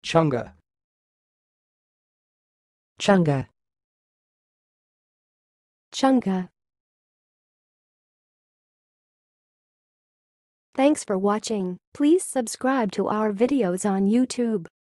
chunga, chunga, chunga. Thanks for watching. Please subscribe to our videos on YouTube.